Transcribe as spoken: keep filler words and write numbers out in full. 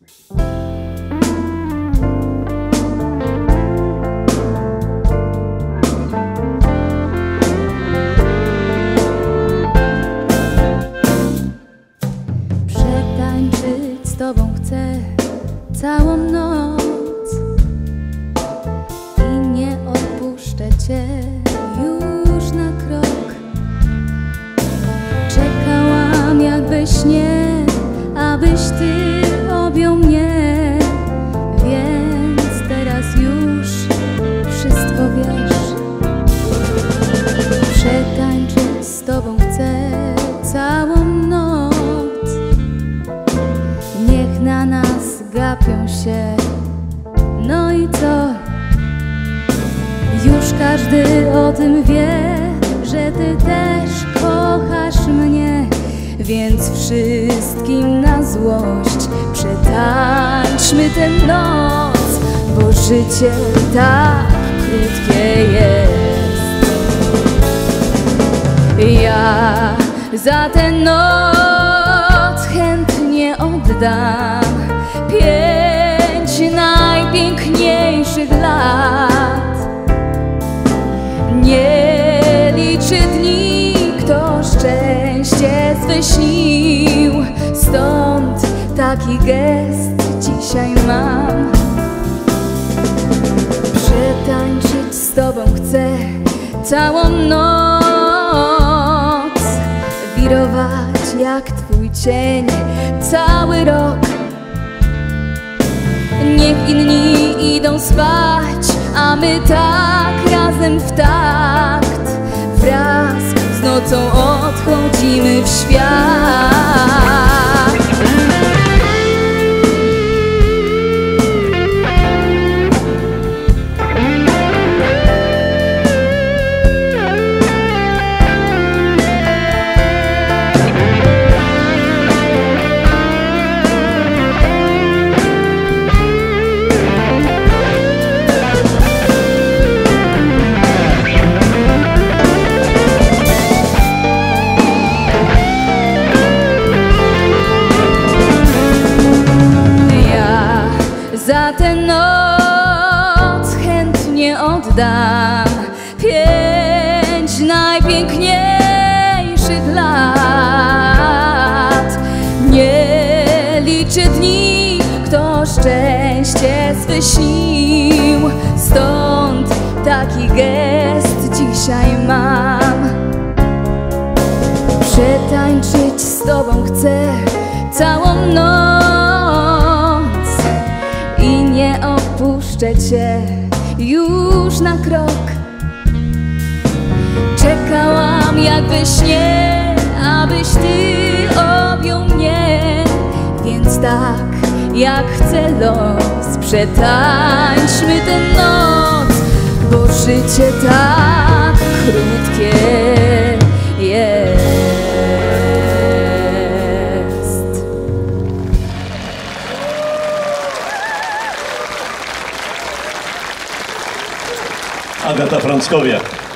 Przetańczyć z tobą chcę całą noc i nie opuszczę cię już na krok. Czekałam jak we śnie, abyś ty objął mnie, więc teraz już wszystko wiesz. Przetańczyć z tobą chcę całą noc, niech na nas gapią się, no i co? Już każdy o tym wie, że ty też kochasz mnie, więc wszystkim na złość przetańczmy tę noc, bo życie tak krótkie jest. Ja za tę noc chętnie oddam pięć najpiękniejszych lat. Nie liczy dni, kto szczęście swe śnił, stąd taki gest dzisiaj mam. Przetańczyć z tobą chcę całą noc, wirować jak twój cień cały rok. Niech inni idą spać, a my tak razem w takt, wraz z nocą odchodzimy w świat. Za tę noc chętnie oddam pięć najpiękniejszych lat. Nie liczy dni, kto szczęście swe śnił, stąd taki gest dzisiaj mam. Przetańczyć z tobą chcę całą noc i nie opuszczę cię już na krok. Czekałam jak we śnie, abyś ty objął mnie, więc tak jak chce los, przetańczmy tę noc, bo życie tak krótkie jest. Agata Frąckowiak.